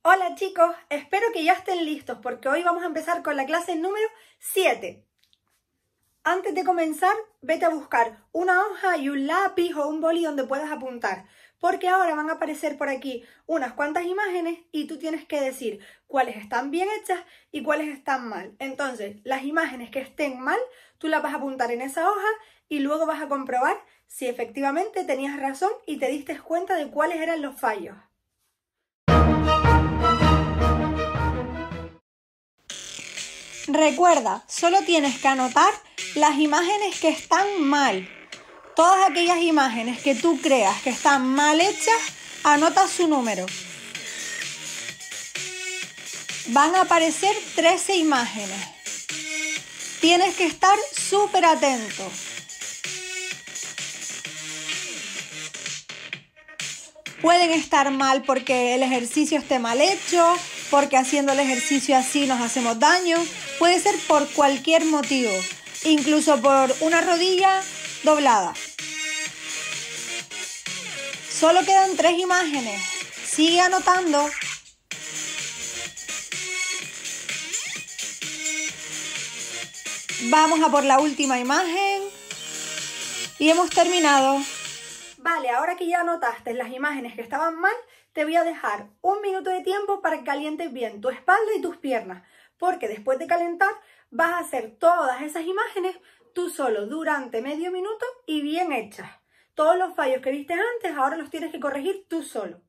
Hola chicos, espero que ya estén listos porque hoy vamos a empezar con la clase número 7. Antes de comenzar, vete a buscar una hoja y un lápiz o un boli donde puedas apuntar, porque ahora van a aparecer por aquí unas cuantas imágenes y tú tienes que decir cuáles están bien hechas y cuáles están mal. Entonces, las imágenes que estén mal, tú las vas a apuntar en esa hoja y luego vas a comprobar si efectivamente tenías razón y te diste cuenta de cuáles eran los fallos. Recuerda, solo tienes que anotar las imágenes que están mal. Todas aquellas imágenes que tú creas que están mal hechas, anota su número. Van a aparecer 13 imágenes. Tienes que estar súper atento. Pueden estar mal porque el ejercicio esté mal hecho, porque haciendo el ejercicio así nos hacemos daño. Puede ser por cualquier motivo, incluso por una rodilla doblada. Solo quedan 3 imágenes. Sigue anotando. Vamos a por la última imagen. Y hemos terminado. Vale, ahora que ya anotaste las imágenes que estaban mal, te voy a dejar un minuto de tiempo para que calientes bien tu espalda y tus piernas, porque después de calentar vas a hacer todas esas imágenes tú solo durante medio minuto y bien hechas. Todos los fallos que viste antes ahora los tienes que corregir tú solo.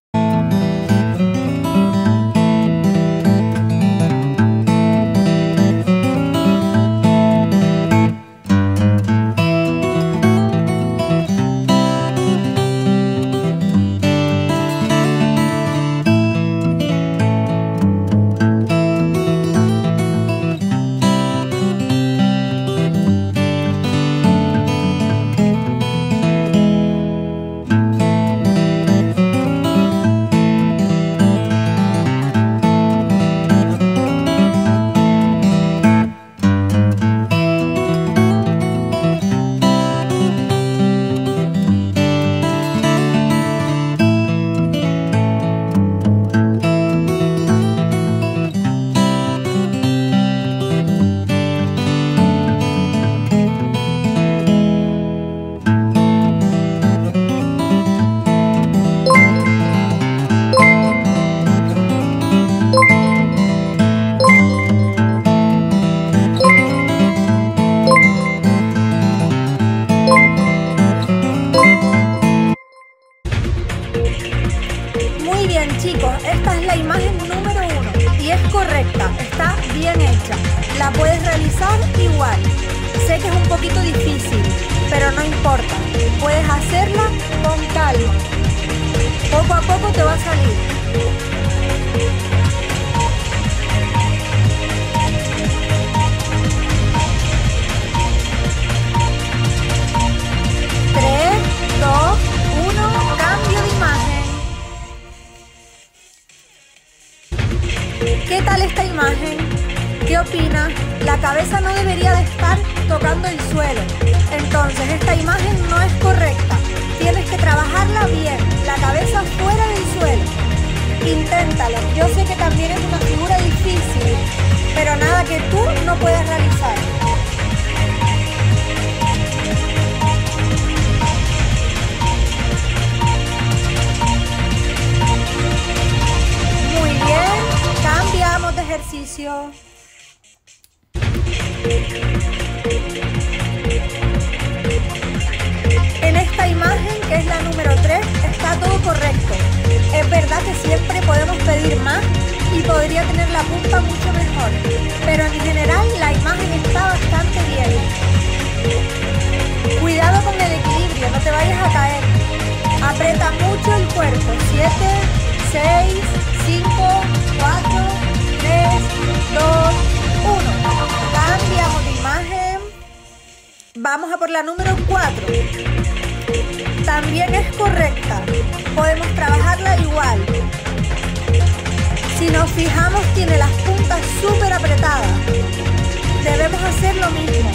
Muy bien chicos, esta es la imagen número 1 y es correcta, está bien hecha. La puedes realizar igual. Sé que es un poquito difícil, pero no importa. Puedes hacerla con calma. Poco a poco te va a salir. ¿Qué tal esta imagen? ¿Qué opinas? La cabeza no debería de estar tocando el suelo. Entonces esta imagen no es correcta. Tienes que trabajarla bien, la cabeza fuera del suelo. Inténtalo. Yo sé que también es una figura difícil, pero nada que tú no puedes realizar. Muy bien. Cambiamos de ejercicio. En esta imagen, que es la número 3, está todo correcto. Es verdad que siempre podemos pedir más y podría tener la punta mucho mejor, pero en general la imagen está bastante bien. Cuidado con el equilibrio, no te vayas a caer. Aprieta mucho el cuerpo. 7, 6, 5, 4, 3, 2, 1. Cambiamos de imagen. Vamos a por la número 4. También es correcta. Podemos trabajarla igual. Si nos fijamos, tiene las puntas súper apretadas. Debemos hacer lo mismo.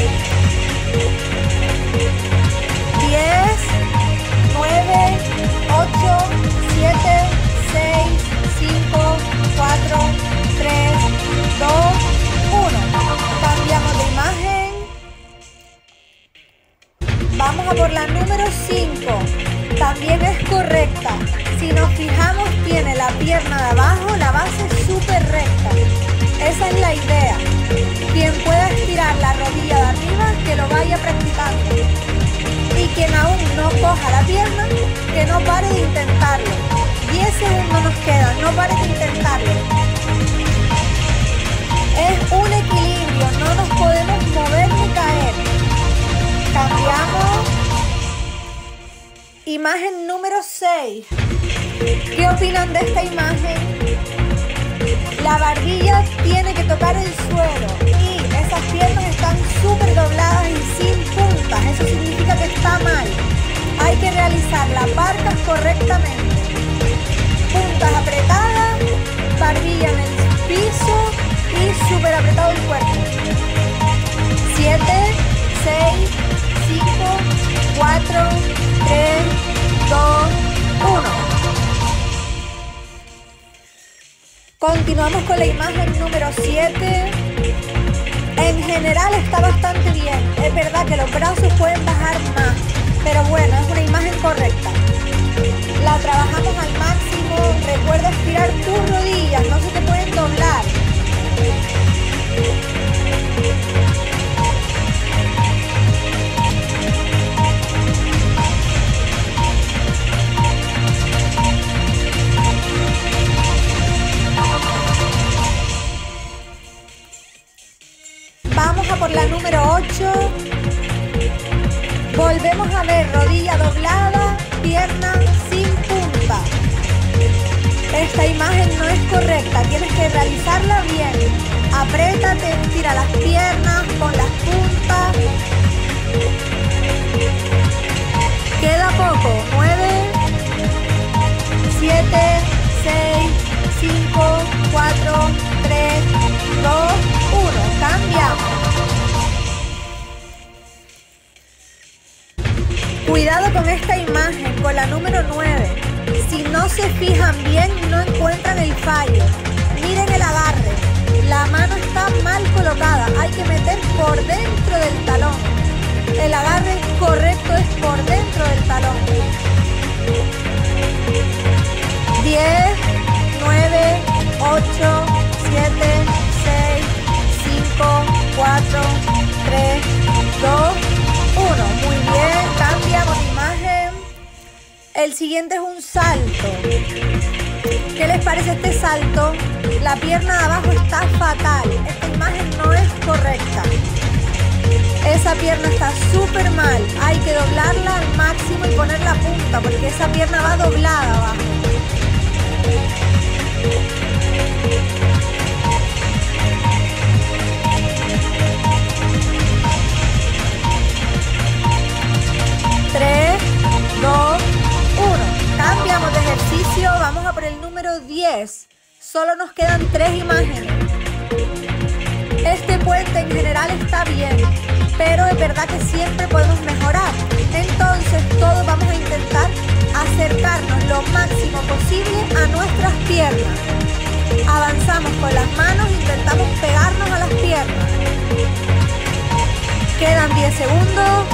10, 9, a por la número 5. También es correcta. Si nos fijamos, tiene la pierna de abajo, la base súper recta. Esa es la idea. Quien pueda estirar la rodilla de arriba, que lo vaya practicando. Y quien aún no coja la pierna, que no pare de intentarlo. 10 segundos nos quedan, no pare de intentarlo. Es un equilibrio, no nos podemos mover ni caer. Cambiamos. Imagen número 6. ¿Qué opinan de esta imagen? La barbilla tiene que tocar el suelo y esas piernas están súper dobladas y sin puntas. Eso significa que está mal. Hay que realizar las barcas correctamente. Puntas apretadas, barbilla en el piso y súper apretado el cuerpo. 7, 6, 5, 4, 3, 2, 1. Continuamos con la imagen número 7. En general está bastante bien. Es verdad que los brazos pueden bajar más, pero bueno, es una imagen correcta. La trabajamos al máximo. Recuerda estirar tus rodillas, no se te pueden doblar. Vamos a por la número 8. Volvemos a ver rodilla doblada, pierna sin punta. Esta imagen no es correcta, tienes que realizarla bien. Apriétate, estira las piernas, pon las puntas. Queda poco. 9, 7, 6, 5, 4, 3, 2, 1. Cambiamos. Cuidado con esta imagen, con la número 9. Si no se fijan bien, no encuentran el fallo. Miren el agarre. La mano está mal colocada. Hay que meter por dentro del talón. El agarre correcto es por dentro del talón. 10, 9, 8, 7, 6, 5, 4, 3, 2, 1. Muy bien, cambiamos de imagen. El siguiente es un salto. ¿Qué les parece este salto? La pierna de abajo está fatal. Esta imagen no es correcta. Esa pierna está súper mal. Hay que doblarla al máximo y poner la punta porque esa pierna va doblada abajo. Cambiamos de ejercicio, vamos a por el número 10. Solo nos quedan 3 imágenes. Este puente en general está bien, pero es verdad que siempre podemos mejorar. Entonces todos vamos a intentar acercarnos lo máximo posible a nuestras piernas. Avanzamos con las manos, intentamos pegarnos a las piernas. Quedan 10 segundos.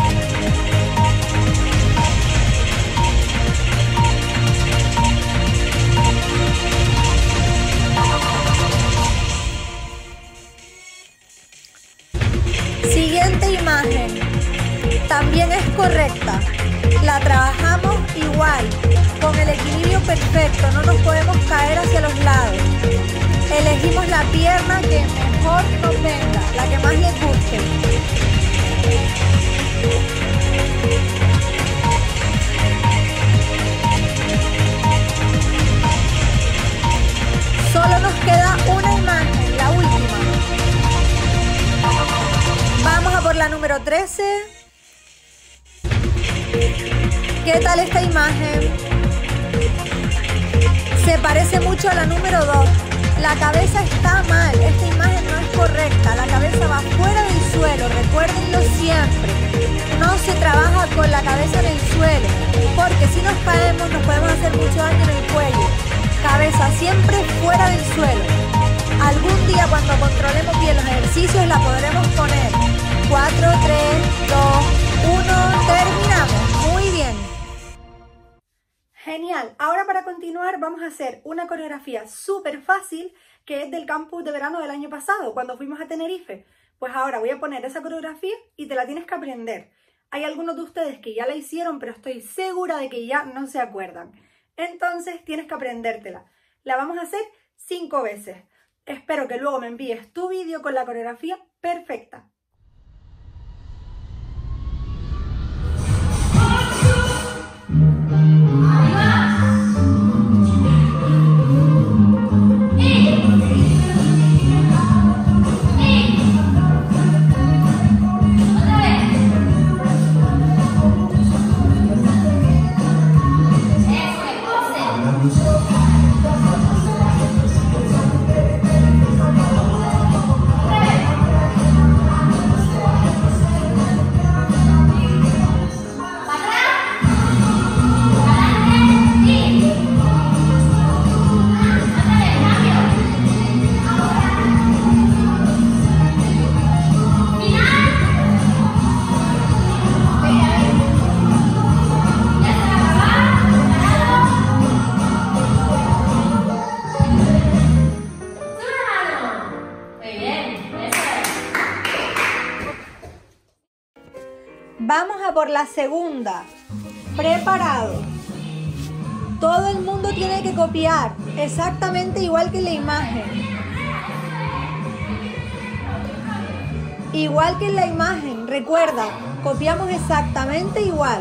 Siguiente imagen, también es correcta, la trabajamos igual, con el equilibrio perfecto, no nos podemos caer hacia los lados. Elegimos la pierna que mejor nos venga, la que más les guste. Solo nos queda una imagen, la última. Vamos a por la número 13. ¿Qué tal esta imagen? Se parece mucho a la número 2. La cabeza está mal. Esta imagen no es correcta. La cabeza va fuera del suelo. Recuérdenlo siempre. No se trabaja con la cabeza en el suelo. Porque si nos caemos nos podemos hacer mucho daño en el cuello. Cabeza siempre fuera del suelo. Algún día cuando controlemos bien los ejercicios la podremos poner. 4, 3, 2, 1, terminamos. Genial, ahora para continuar vamos a hacer una coreografía súper fácil que es del campus de verano del año pasado, cuando fuimos a Tenerife. Pues ahora voy a poner esa coreografía y te la tienes que aprender. Hay algunos de ustedes que ya la hicieron, pero estoy segura de que ya no se acuerdan. Entonces tienes que aprendértela. La vamos a hacer 5 veces. Espero que luego me envíes tu vídeo con la coreografía perfecta. Vamos a por la segunda. Preparado. Todo el mundo tiene que copiar exactamente igual que en la imagen. Igual que en la imagen, recuerda, copiamos exactamente igual.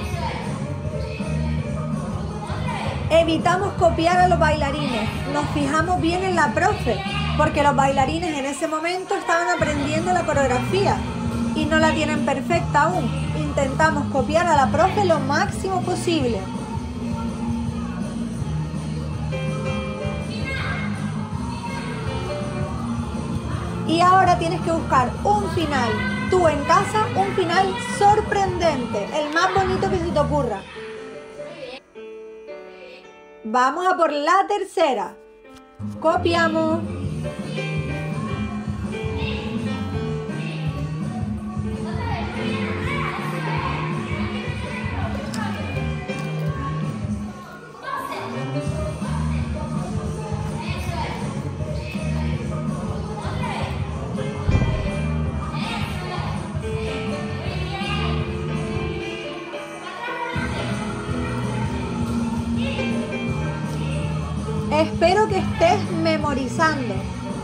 Evitamos copiar a los bailarines. Nos fijamos bien en la profe, porque los bailarines en ese momento estaban aprendiendo la coreografía y no la tienen perfecta aún. Intentamos copiar a la profe lo máximo posible. Y ahora tienes que buscar un final, tú en casa, un final sorprendente, el más bonito que se te ocurra. Vamos a por la tercera. Copiamos. Espero que estés memorizando.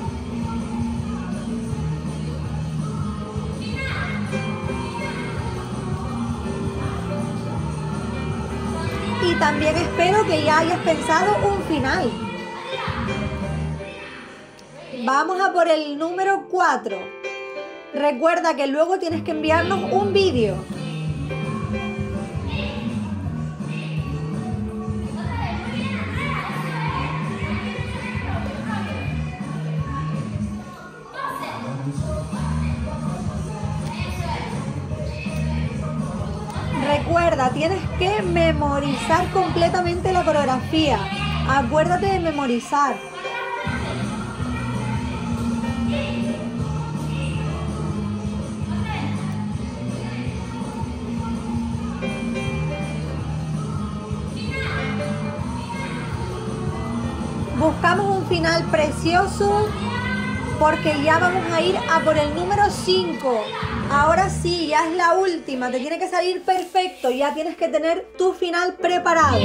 Y también espero que ya hayas pensado un final. Vamos a por el número 4. Recuerda que luego tienes que enviarnos un vídeo. Recuerda, tienes que memorizar completamente la coreografía. Acuérdate de memorizar. Buscamos un final precioso porque ya vamos a ir a por el número 5. Ahora sí, ya es la última, te tiene que salir perfecto, ya tienes que tener tu final preparado.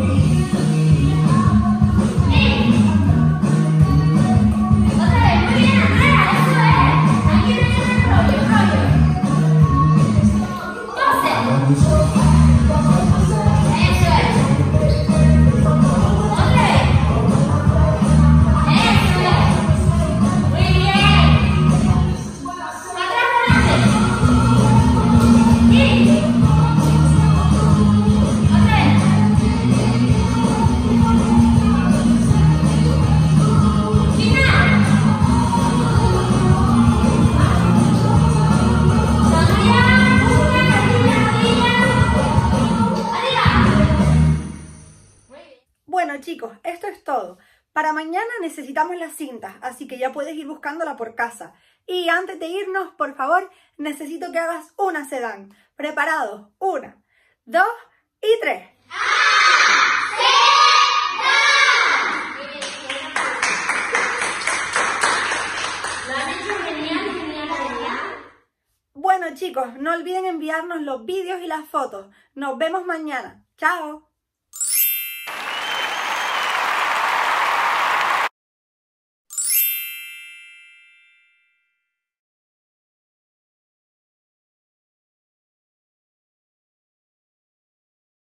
Bueno chicos, esto es todo. Para mañana necesitamos las cintas, así que ya puedes ir buscándola por casa. Y antes de irnos, por favor, necesito que hagas una sedán. ¿Preparados? 1, 2 y 3. chicos, no olviden enviarnos los vídeos y las fotos. Nos vemos mañana. ¡Chao!